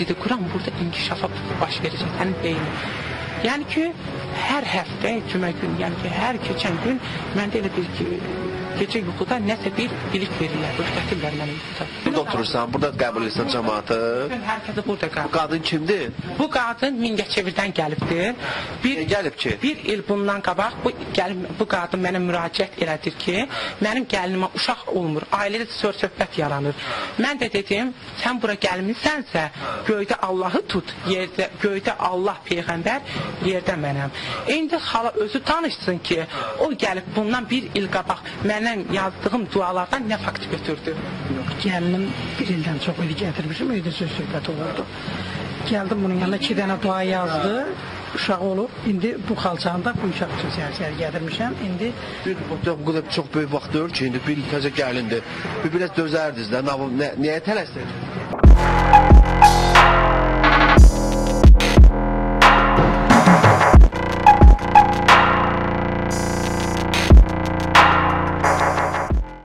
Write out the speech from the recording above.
dedi, Quran burada inkişafa baş verəcək, sənin beynin. Yəni ki, hər həftə, cümə gün, yəni ki, hər keçən gün məndə elə bir ki, gecə yuxuda nəsə bir bilik verirlər, öyrətirlər mənə yuxuda. Burada oturursan, burada qəbul edirsən cəmaatı. Hər kəsə burada qəbul. Bu qadın kimdir? Bu qadın Mingəçevirdən gəlibdir. Gəlib ki? Bir il bundan qabaq bu qadın mənə müraciət elədir ki, mənim gəlinimə uşaq olmur, ailədə söhbət yaranır. Mən də dedim, sən bura gəlmirsənsə, göydə Allahı tut, göydə Allah Peyğəmbər, yerdə mənəm. İndi xala özü tanışsın ki, o gəlib bundan bir il qabaq məndən yazdığım dualardan nə fakt götürdü? Yox, gəlinim bir ildən çox idi gətirmişim, evdə söz söhbət olurdu. Gəldim bunun yanına 2 dənə dua yazdı, uşaq olub, indi bu xalçanda bu uşaq üçün səhər gətirmişəm, indi... Bu qədər çox böyük vaxt deyil ki, indi bir təzə gəlindir, bir biraz dözərdiniz də, niyə tələsdir?